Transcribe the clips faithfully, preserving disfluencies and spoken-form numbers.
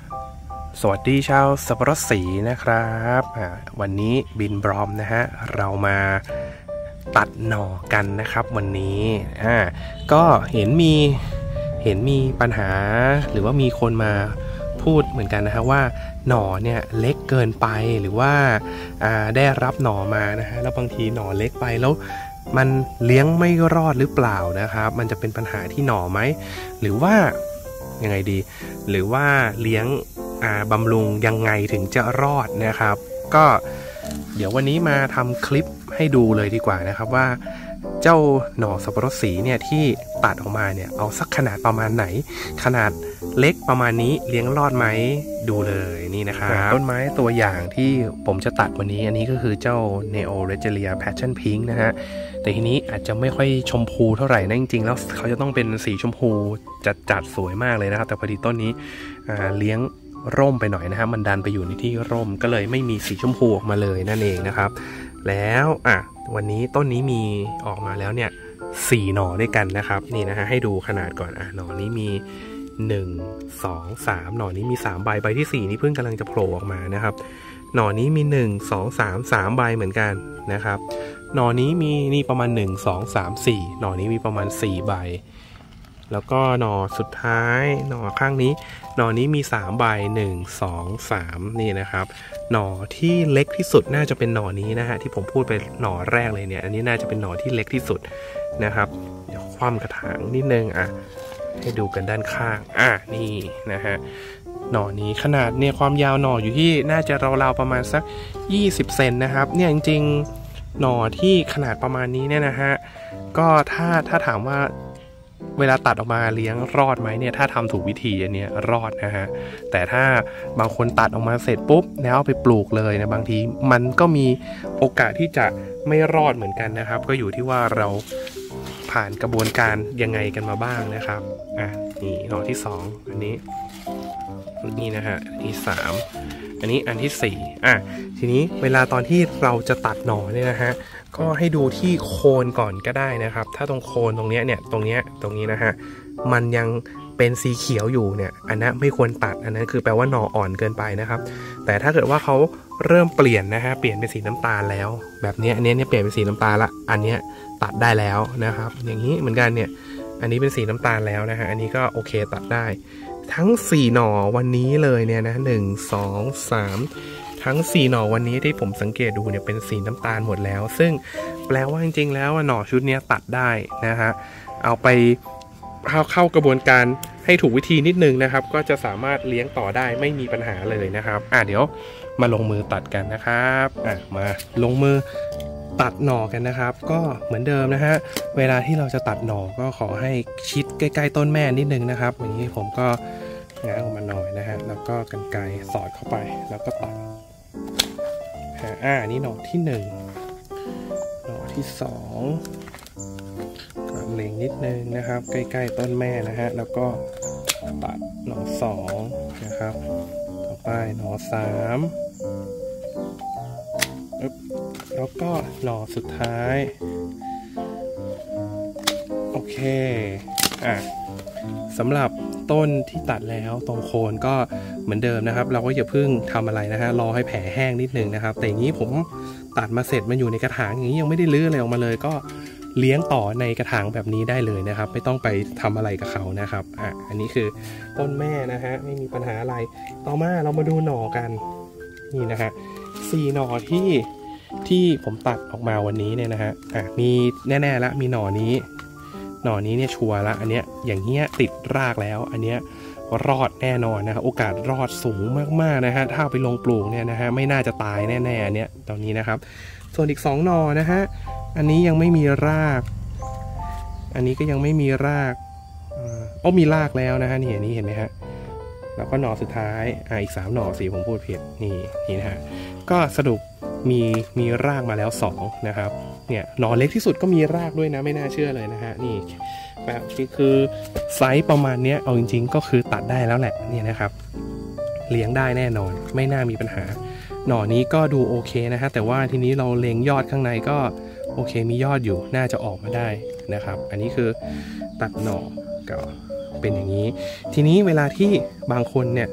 สวัสดีชาวสับปะรดสีนะครับวันนี้บินบรอมนะฮะเรามาตัดหน่อกันนะครับวันนี้อ่าก็เห็นมีเห็นมีปัญหาหรือว่ามีคนมาพูดเหมือนกันนะฮะว่าหน่อเนี่ยเล็กเกินไปหรือว่าอ่าได้รับหน่อมานะฮะแล้วบางทีหน่อเล็กไปแล้วมันเลี้ยงไม่รอดหรือเปล่านะครับมันจะเป็นปัญหาที่หน่อไหมหรือว่ายังไงดีหรือว่าเลี้ยงบำรุงยังไงถึงจะรอดนะครับก็เดี๋ยววันนี้มาทำคลิปให้ดูเลยดีกว่านะครับว่าเจ้าหน่อสับปะรดสีเนี่ยที่ตัดออกมาเนี่ยเอาสักขนาดประมาณไหนขนาดเล็กประมาณนี้เลี้ยงรอดไหมดูเลยนี่นะครับต้นไม้ตัวอย่างที่ผมจะตัดวันนี้อันนี้ก็คือเจ้า Neo Regelia Passion Pink นะฮะแต่ทีนี้อาจจะไม่ค่อยชมพูเท่าไหร่นะจริงๆแล้วเขาจะต้องเป็นสีชมพูจัดๆสวยมากเลยนะครับแต่พอดีต้นนี้เลี้ยงร่มไปหน่อยนะครับมันดันไปอยู่ในที่ร่มก็เลยไม่มีสีชมพูออกมาเลยนั่นเองนะครับแล้วอ่ะวันนี้ต้นนี้มีออกมาแล้วเนี่ยสี่หน่อด้วยกันนะครับนี่นะฮะให้ดูขนาดก่อนอ่ะหน่อนี้มีหนึ่ง สอง สามหน่อนี้มีสามใบใบที่สี่นี่เพิ่งกำลังจะโผล่ออกมานะครับหน่อนี้มีหนึ่ง สอง สาม สามใบเหมือนกันนะครับหน่อนี้มีนี่ประมาณหนึ่ง สอง สาม สี่หน่อนี้มีประมาณสี่ใบแล้วก็หน่อสุดท้ายหน่อข้างนี้หน่อนี้มีสามใบหนึ่ง สอง สามนี่นะครับหน่อที่เล็กที่สุดน่าจะเป็นหน่อนี้นะฮะที่ผมพูดไปหน่อแรกเลยเนี่ยอันนี้น่าจะเป็นหน่อที่เล็กที่สุดนะครับเดี๋ยวคว่ำกระถางนิดนึงอ่ะให้ดูกันด้านข้างอ่ะนี่นะฮะหน่อนี้ขนาดเนี่ยความยาวหน่ออยู่ที่น่าจะราวๆประมาณสักยี่สิบเซนนะครับเนี่ยจริงๆหน่อที่ขนาดประมาณนี้เนี่ยนะฮะก็ถ้าถ้าถามว่าเวลาตัดออกมาเลี้ยงรอดไหมเนี่ยถ้าทำถูกวิธีอันนี้รอดนะฮะแต่ถ้าบางคนตัดออกมาเสร็จปุ๊บแล้วเอาไปปลูกเลยนะบางทีมันก็มีโอกาสที่จะไม่รอดเหมือนกันนะครับก็อยู่ที่ว่าเราผ่านกระบวนการยังไงกันมาบ้างนะครับอ่ะนี่หน่อที่สองอันนี้นี่นะฮะอันที่สามอันนี้อันที่สี่อ่ะทีนี้เวลาตอนที่เราจะตัดหน่อเนี่ยนะฮะก็ให้ดูที่โคนก่อนก็ได้นะครับถ้าตรงโคนตรงเนี้ยเนี่ยตรงเนี้ยตรงนี้นะฮะมันยังเป็นสีเขียวอยู่เนี่ยอันนั้นไม่ควรตัดอันนั้นคือแปลว่าหน่ออ่อนเกินไปนะครับแต่ถ้าเกิดว่าเขาเริ่มเปลี่ยนนะฮะเปลี่ยนเป็นสีน้ำตาลแล้วแบบนี้อันนี้เนี่ยเปลี่ยนเป็นสีน้ำตาลละอันเนี้ยตัดได้แล้วนะครับอย่างนี้เหมือนกันเนี่ยอันนี้เป็นสีน้ำตาลแล้วนะฮะอันนี้ก็โอเคตัดได้ทั้งสี่หน่อวันนี้เลยเนี่ยนะหนึ่ง สอง สามทั้งสี่หน่อวันนี้ที่ผมสังเกตดูเนี่ยเป็นสีน้ำตาลหมดแล้วซึ่งแปลว่าจริงๆแล้วหน่อชุดนี้ตัดได้นะฮะเอาไปเข้าเข้ากระบวนการให้ถูกวิธีนิดนึงนะครับก็จะสามารถเลี้ยงต่อได้ไม่มีปัญหาเลยนะครับอ่ะเดี๋ยวมาลงมือตัดกันนะครับอ่ะมาลงมือตัดหน่อกันนะครับก็เหมือนเดิมนะฮะเวลาที่เราจะตัดหน่อก็ขอให้ชิดใกล้ๆต้นแม่นิดนึงนะครับอย่างนี้ผมก็ง้างออกมาหน่อยนะฮะแล้วก็กรรไกรสอดเข้าไปแล้วก็ตัดอ่านี่หน่อที่หนึ่งหน่อที่สองก็เล็งนิดนึงนะครับใกล้ๆต้นแม่นะฮะแล้วก็ตัดหน่อสองนะครับต่อไปหน่อสามแล้วก็หน่อสุดท้ายโอเคอ่ะสำหรับต้นที่ตัดแล้วตรงโคนก็เหมือนเดิมนะครับเราก็อย่าเพิ่งทำอะไรนะฮะรอให้แผลแห้งนิดนึงนะครับแต่อย่างนี้ผมตัดมาเสร็จมันอยู่ในกระถางอย่างนี้ยังไม่ได้ลื้ออะไรออกมาเลยก็เลี้ยงต่อในกระถางแบบนี้ได้เลยนะครับไม่ต้องไปทำอะไรกับเขานะครับอ่ะอันนี้คือต้นแม่นะฮะไม่มีปัญหาอะไรต่อมาเรามาดูหน่อกันนี่นะฮะสี่หน่อที่ที่ผมตัดออกมาวันนี้เนี่ยนะฮะอ่ะมีแน่ๆแล้วมีหน่อนี้หน่อนี้เนี่ยชัวร์ละอันเนี้ยอย่างเงี้ยติดรากแล้วอันเนี้ยรอดแน่นอนนะครับโอกาสรอดสูงมากๆนะฮะถ้าไปลงปลูกเนี่ยนะฮะไม่น่าจะตายแน่ๆเนี่ยตอนนี้นะครับส่วนอีกสองหน่อนะฮะอันนี้ยังไม่มีรากอันนี้ก็ยังไม่มีรากอ๋อมีรากแล้วนะฮะนี่อันนี้เห็นไหมฮะแล้วก็หน่อสุดท้ายอ่าอีกสามหน่อสิผมพูดผิดนี่นี่นะฮะก็สรุปมีมีรากมาแล้วสองนะครับเนี่ยหน่อเล็กที่สุดก็มีรากด้วยนะไม่น่าเชื่อเลยนะฮะนี่แบบนี้คือไซส์ประมาณนี้เอาจริงๆก็คือตัดได้แล้วแหละนี่นะครับเลี้ยงได้แน่นอนไม่น่ามีปัญหาหน่อนี้ก็ดูโอเคนะฮะแต่ว่าทีนี้เราเล็งยอดข้างในก็โอเคมียอดอยู่น่าจะออกมาได้นะครับอันนี้คือตัดหน่อก็เป็นอย่างนี้ทีนี้เวลาที่บางคนเนี่ย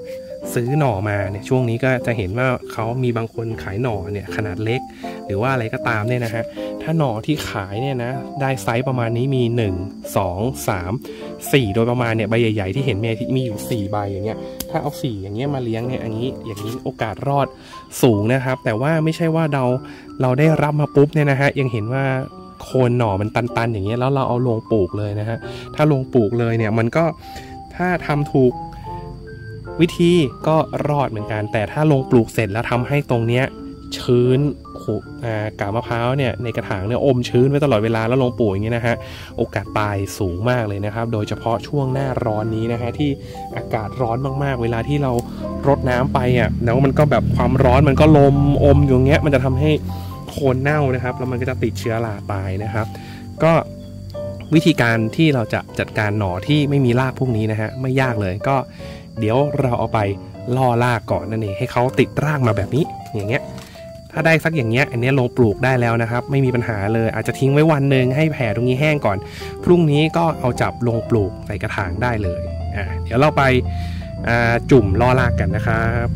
ซื้อหน่อมาเนี่ยช่วงนี้ก็จะเห็นว่าเขามีบางคนขายหน่อเนี่ยขนาดเล็กหรือว่าอะไรก็ตามเนี่ยนะฮะถ้าหน่อที่ขายเนี่ยนะได้ไซส์ประมาณนี้มีหนึ่ง สอง สาม สี่โดยประมาณเนี่ยใบใหญ่ๆที่เห็นมีอยู่สี่ใบอย่างเงี้ยถ้าเอาสี่อย่างเงี้ยมาเลี้ยงเนี่ยอันนี้อย่างนี้โอกาสรอดสูงนะครับแต่ว่าไม่ใช่ว่าเราเราได้รับมาปุ๊บเนี่ยนะฮะยังเห็นว่าโคนหน่อมันตันๆอย่างเงี้ยแล้วเราเอาลงปลูกเลยนะฮะถ้าลงปลูกเลยเนี่ยมันก็ถ้าทำถูกวิธีก็รอดเหมือนกันแต่ถ้าลงปลูกเสร็จแล้วทำให้ตรงเนี้ยชื้นกาบมะพร้าวเนี่ยในกระถางเนี่ยอมชื้นไว้ตลอดเวลาแล้วลงปลูกอย่างเงี้ยนะฮะโอกาสตายสูงมากเลยนะครับโดยเฉพาะช่วงหน้าร้อนนี้นะฮะที่อากาศร้อนมากๆเวลาที่เรารดน้ำไปอ่ะแล้วมันก็แบบความร้อนมันก็ลมอมอยู่เงี้ยมันจะทำให้โคนเน่านะครับแล้วมันก็จะติดเชื้อราตายนะครับก็วิธีการที่เราจะจัดการหน่อที่ไม่มีรากพวกนี้นะฮะไม่ยากเลยก็เดี๋ยวเราเอาไปล่อรากก่อนนั่นเองให้เขาติดรากมาแบบนี้อย่างเงี้ยถ้าได้สักอย่างเงี้ยอันนี้ลงปลูกได้แล้วนะครับไม่มีปัญหาเลยอาจจะทิ้งไว้วันหนึ่งให้แผ่ตรงนี้แห้งก่อนพรุ่งนี้ก็เอาจับลงปลูกใส่กระถางได้เลยอ่าเดี๋ยวเราไปจุ่มล่อรากกันนะครับ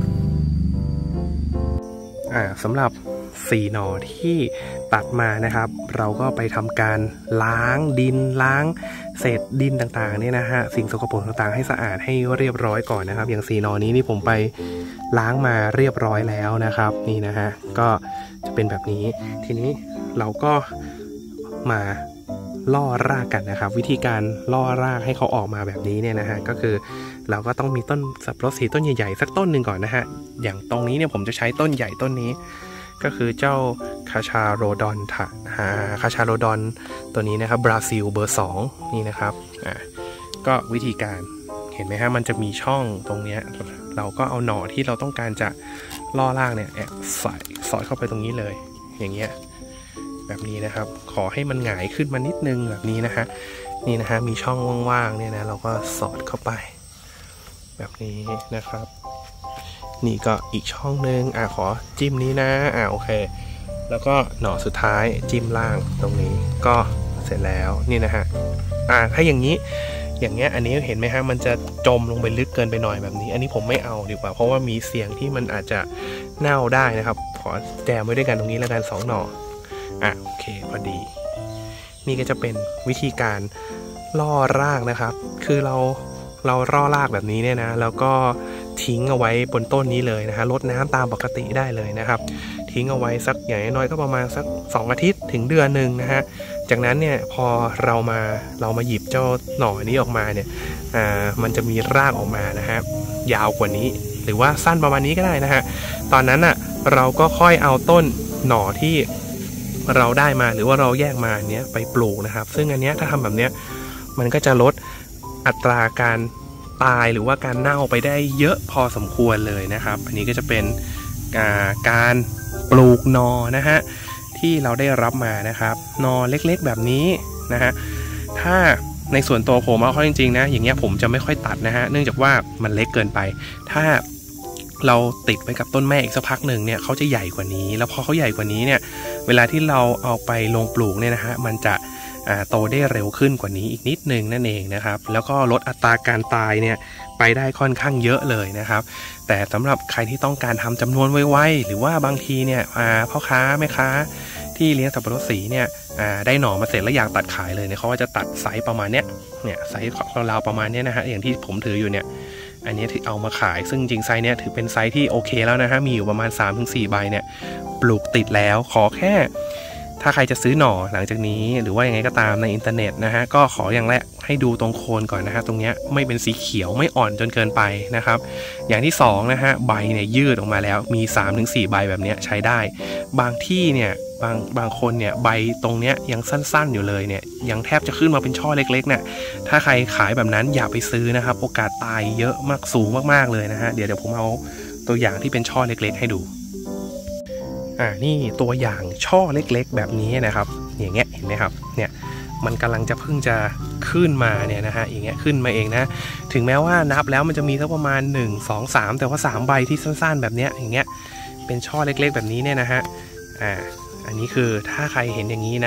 อ่าสำหรับสี่หน่อที่ตัดมานะครับเราก็ไปทำการล้างดินล้างเศษดินต่างๆเนี่ยนะฮะสิ่งสกปรกต่างๆให้สะอาดให้เรียบร้อยก่อนนะครับอย่างสี่หน่อนี้นี่ผมไปล้างมาเรียบร้อยแล้วนะครับนี่นะฮะก็จะเป็นแบบนี้ทีนี้เราก็มาล่อรากกันนะครับวิธีการล่อรากให้เขาออกมาแบบนี้เนี่ยนะฮะก็คือเราก็ต้องมีต้นสับปะรดสีต้นใหญ่ๆสักต้นหนึ่งก่อนนะฮะอย่างตรงนี้เนี่ยผมจะใช้ต้นใหญ่ต้นนี้ก็คือเจ้าคาชาโรดอนถะคาชาโรดอนตัวนี้นะครับบราซิลเบอร์สองนี่นะครับอ่าก็วิธีการเห็นไหมฮะมันจะมีช่องตรงนี้เราก็เอาหน่อที่เราต้องการจะล่อรากเนี่ยแอบใส่สอดเข้าไปตรงนี้เลยอย่างเงี้ยแบบนี้นะครับขอให้มันหงายขึ้นมานิดนึงแบบนี้นะฮะนี่นะฮะมีช่องว่างๆเนี่ยนะเราก็สอดเข้าไปแบบนี้นะครับนี่ก็อีกช่องนึงอ่ะขอจิ้มนี้นะอ่ะโอเคแล้วก็หน่อสุดท้ายจิ้มล่างตรงนี้ก็เสร็จแล้วนี่นะฮะอ่ะถ้าอย่างนี้อย่างเงี้ยอันนี้เห็นไหมฮะมันจะจมลงไปลึกเกินไปหน่อยแบบนี้อันนี้ผมไม่เอาดีกว่าเพราะว่ามีเสี่ยงที่มันอาจจะเน่าได้นะครับขอแจมไว้ด้วยกันตรงนี้แล้วกันสองหน่ออ่ะโอเคพอดีนี่ก็จะเป็นวิธีการล่อรากนะครับคือเราเราล่อรากแบบนี้เนี่ยนะแล้วก็ทิ้งเอาไว้บนต้นนี้เลยนะฮะรดน้ำตามปกติได้เลยนะครับทิ้งเอาไว้สักอย่างน้อยก็ประมาณสักสองอาทิตย์ถึงเดือนหนึ่งนะฮะจากนั้นเนี่ยพอเรามาเรามาหยิบเจ้าหน่อนี้ออกมาเนี่ยอ่ามันจะมีรากออกมานะฮะยาวกว่านี้หรือว่าสั้นประมาณนี้ก็ได้นะฮะตอนนั้นอ่ะเราก็ค่อยเอาต้นหน่อที่เราได้มาหรือว่าเราแยกมาเนี้ยไปปลูกนะครับซึ่งอันเนี้ยถ้าทำแบบเนี้ยมันก็จะลดอัตราการตายหรือว่าการเน่าไปได้เยอะพอสมควรเลยนะครับอันนี้ก็จะเป็นการปลูกหน่อนะฮะที่เราได้รับมานะครับหน่อเล็กๆแบบนี้นะฮะถ้าในส่วนตัวผมเอาเข้าจริงๆนะอย่างเงี้ยผมจะไม่ค่อยตัดนะฮะเนื่องจากว่ามันเล็กเกินไปถ้าเราติดไปกับต้นแม่อีกสักพักหนึ่งเนี่ยเขาจะใหญ่กว่านี้แล้วพอเขาใหญ่กว่านี้เนี่ยเวลาที่เราเอาไปลงปลูกเนี่ยนะฮะมันจะโตได้เร็วขึ้นกว่านี้อีกนิดนึงนั่นเองนะครับแล้วก็ลดอัตราการตายเนี่ยไปได้ค่อนข้างเยอะเลยนะครับแต่สำหรับใครที่ต้องการทำจำนวนไวๆหรือว่าบางทีเนี่ยพ่อค้าแม่ค้าที่เลี้ยงสับปะรดสีเนี่ยได้หน่อมาเสร็จแล้วอยากตัดขายเลยเนี่ยเขาก็จะตัดไซส์ประมาณเนี้ยเนี่ยไซส์ราวๆประมาณนี้นะฮะอย่างที่ผมถืออยู่เนี่ยอันนี้ถือเอามาขายซึ่งจริงไซส์เนี้ยถือเป็นไซส์ที่โอเคแล้วนะฮะมีอยู่ประมาณ สามถึงสี่ ใบเนี่ยปลูกติดแล้วขอแค่ถ้าใครจะซื้อหน่อหลังจากนี้หรือว่ายังไงก็ตามในอินเทอร์เน็ตนะฮะก็ขออย่างแรกให้ดูตรงโคนก่อนนะฮะตรงเนี้ยไม่เป็นสีเขียวไม่อ่อนจนเกินไปนะครับอย่างที่สองนะฮะใบเนี่ยยืดออกมาแล้วมี สามถึงสี่ ใบแบบเนี้ยใช้ได้บางที่เนี่ยบางบางคนเนี่ยใบตรงเนี้ยยังสั้นๆอยู่เลยเนี่ยยังแทบจะขึ้นมาเป็นช่อเล็กๆเนี่ยถ้าใครขายแบบนั้นอย่าไปซื้อนะครับโอกาสตายเยอะมากสูงมากๆเลยนะฮะเดี๋ยวเดี๋ยวผมเอาตัวอย่างที่เป็นช่อเล็กๆให้ดูอ่านี่ตัวอย่างช่อเล็กๆแบบนี้นะครับอย่างเงี้ยเห็นไหมครับเนี่ยมันกำลังจะเพิ่งจะขึ้นมาเนี่ยนะฮะอย่างเงี้ยขึ้นมาเองนะถึงแม้ว่านับแล้วมันจะมีสักประมาณหนึ่ง สอง สามแต่ว่าสามใบที่สั้นๆแบบเนี้ยอย่างเงี้ยเป็นช่อเล็กๆแบบนี้เนี่ยนะฮะอ่าอันนี้คือถ้าใครเห็นอย่างนี้นะ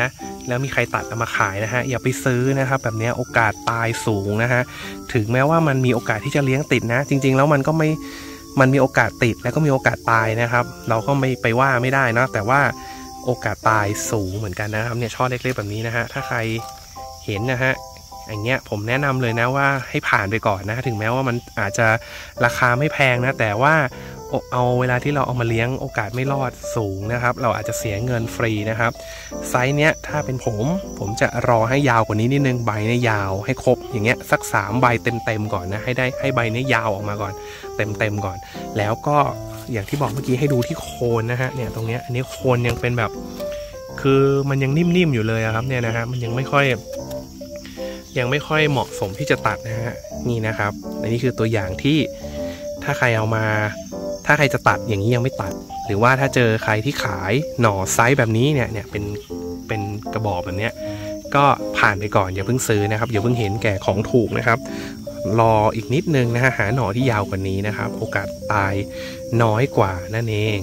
แล้วมีใครตัดเอามาขายนะฮะอย่าไปซื้อนะครับแบบนี้โอกาสตายสูงนะฮะถึงแม้ว่ามันมีโอกาสที่จะเลี้ยงติดนะจริงๆแล้วมันก็ไม่มันมีโอกาสติดแล้วก็มีโอกาสตายนะครับเราก็ไม่ไปว่าไม่ได้นะแต่ว่าโอกาสตายสูงเหมือนกันนะครับเนี่ยช่อเล็กๆแบบนี้นะฮะถ้าใครเห็นนะฮะอย่างเงี้ยผมแนะนำเลยนะว่าให้ผ่านไปก่อนนะถึงแม้ว่ามันอาจจะราคาไม่แพงนะแต่ว่าเอาเวลาที่เราเอามาเลี้ยงโอกาสไม่รอดสูงนะครับเราอาจจะเสียเงินฟรีนะครับไซส์เนี้ยถ้าเป็นผมผมจะรอให้ยาวกว่านี้นิดนึงใบเนี่ยยาวให้ครบอย่างเงี้ยสักสามใบเต็มๆก่อนนะให้ได้ให้ใบเนี่ยยาวออกมาก่อนเต็มๆก่อนแล้วก็อย่างที่บอกเมื่อกี้ให้ดูที่โคนนะฮะเนี่ยตรงเนี้ยอันนี้โคนยังเป็นแบบคือมันยังนิ่มๆอยู่เลยครับเนี่ยนะฮะมันยังไม่ค่อยยังไม่ค่อยเหมาะสมที่จะตัดนะฮะนี่นะครับอันนี้คือตัวอย่างที่ถ้าใครเอามาถ้าใครจะตัดอย่างนี้ยังไม่ตัดหรือว่าถ้าเจอใครที่ขายหน่อไซส์แบบนี้เนี่ยเนี่ยเป็นเป็นกระบอกแบบเนี้ยก็ผ่านไปก่อนอย่าเพิ่งซื้อนะครับอย่าเพิ่งเห็นแก่ของถูกนะครับรออีกนิดนึงนะฮะหาหน่อที่ยาวกว่านี้นะครับโอกาสตายน้อยกว่านั่นเอง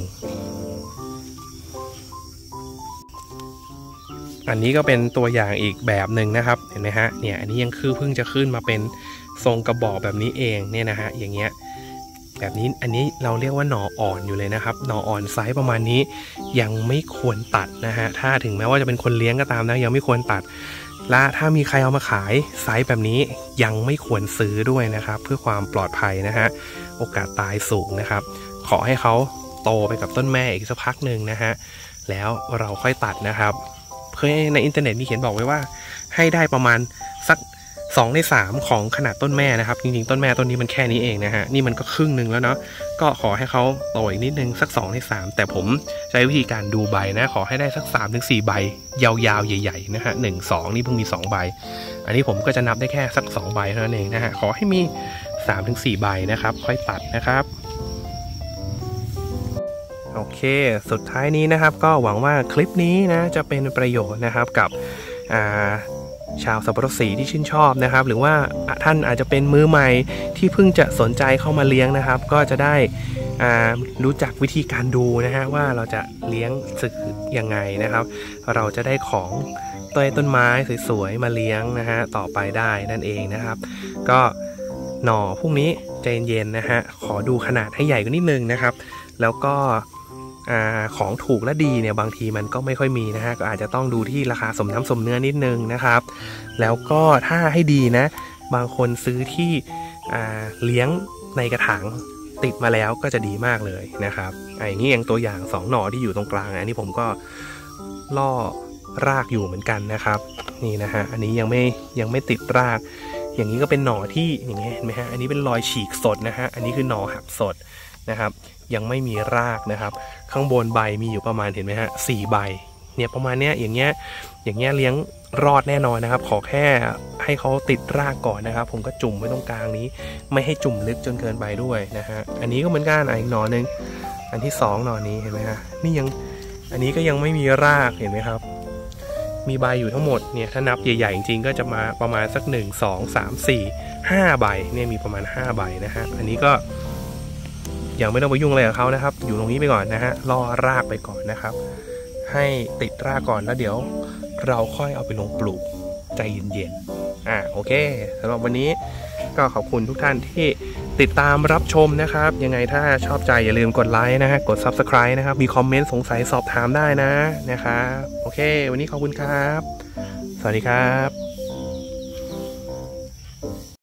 อันนี้ก็เป็นตัวอย่างอีกแบบหนึ่งนะครับเห็นไหมฮะเนี่ยอันนี้ยังคือเพิ่งจะขึ้นมาเป็นทรงกระบอกแบบนี้เองเนี่ยนะฮะอย่างเงี้ยแบบนี้อันนี้เราเรียกว่าหน่ออ่อนอยู่เลยนะครับหน่ออ่อนไซส์ประมาณนี้ยังไม่ควรตัดนะฮะถ้าถึงแม้ว่าจะเป็นคนเลี้ยงก็ตามนะยังไม่ควรตัดและถ้ามีใครเอามาขายไซส์แบบนี้ยังไม่ควรซื้อด้วยนะครับเพื่อความปลอดภัยนะฮะโอกาสตายสูงนะครับขอให้เขาโตไปกับต้นแม่อีกสักพักหนึ่งนะฮะแล้วเราค่อยตัดนะครับเคยในอินเทอร์เน็ตมีเขียนบอกไว้ว่าให้ได้ประมาณสักสองในสามของขนาดต้นแม่นะครับจริงๆต้นแม่ต้นนี้มันแค่นี้เองนะฮะนี่มันก็ครึ่งหนึ่งแล้วเนาะก็ขอให้เขาโตอีกนิดนึงสักสองในสามแต่ผมใช้วิธีการดูใบนะขอให้ได้สักสามถึงสี่ใบยาวๆใหญ่ๆนะฮะหนึ่ง สองนี่เพิ่งมีสองใบอันนี้ผมก็จะนับได้แค่สักสองใบเท่านั้นเองนะฮะขอให้มีสามถึงสี่ใบนะครับค่อยตัดนะครับโอเคสุดท้ายนี้นะครับก็หวังว่าคลิปนี้นะจะเป็นประโยชน์นะครับกับชาวสับปะรดสีที่ชื่นชอบนะครับหรือว่าท่านอาจจะเป็นมือใหม่ที่เพิ่งจะสนใจเข้ามาเลี้ยงนะครับก็จะได้รู้จักวิธีการดูนะฮะว่าเราจะเลี้ยงสึกยังไงนะครับเราจะได้ของต้นต้นไม้สวยๆมาเลี้ยงนะฮะต่อไปได้นั่นเองนะครับก็หน่อพวกนี้ใจเย็นๆนะฮะขอดูขนาดให้ใหญ่กว่านิดนึงนะครับแล้วก็ของถูกและดีเนี่ยบางทีมันก็ไม่ค่อยมีนะฮะก็อาจจะต้องดูที่ราคาสมน้ำสมเนื้อนิดนึงนะครับแล้วก็ถ้าให้ดีนะบางคนซื้อที่เลี้ยงในกระถางติดมาแล้วก็จะดีมากเลยนะครับอย่างนี้อย่างตัวอย่างสองหน่อที่อยู่ตรงกลางอันนี้ผมก็ล่อรากอยู่เหมือนกันนะครับนี่นะฮะอันนี้ยังไม่ยังไม่ติดรากอย่างนี้ก็เป็นหน่อที่อย่างเงี้ยเห็นไหมฮะอันนี้เป็นรอยฉีกสดนะฮะอันนี้คือหน่อหักสดนะครับยังไม่มีรากนะครับข้างบนใบมีอยู่ประมาณเห็นไหมฮะสี่ใบเนี่ยประมาณเนี้ยอย่างเงี้ยอย่างเงี้ยเลี้ยงรอดแน่นอนนะครับขอแค่ให้เขาติดรากก่อนนะครับผมก็จุ่มไว้ตรงกลางนี้ไม่ให้จุ่มลึกจนเกินไปด้วยนะฮะอันนี้ก็เหมือนกันอีกหน่อนึงอันที่สองหน่อนี้เห็นไหมฮะนี่ยังอันนี้ก็ยังไม่มีรากเห็นไหมครับมีใบอยู่ทั้งหมดเนี่ยถ้านับใหญ่ๆจริงๆก็จะมาประมาณสักหนึ่ง สอง สาม สี่ ห้าใบเนี่ยมีประมาณห้าใบนะฮะอันนี้ก็ยังไม่ต้องไปยุ่งอะไรกับเขานะครับอยู่ตรงนี้ไปก่อนนะฮะรอรากไปก่อนนะครับให้ติดรากก่อนแล้วเดี๋ยวเราค่อยเอาไปลงปลูกใจเย็นๆอ่าโอเคสำหรับวันนี้ก็ขอบคุณทุกท่านที่ติดตามรับชมนะครับยังไงถ้าชอบใจอย่าลืมกดไลค์นะฮะกด ซับสไครบ์ นะครับมีคอมเมนต์สงสัยสอบถามได้นะนะครับโอเควันนี้ขอบคุณครับสวัสดีครับ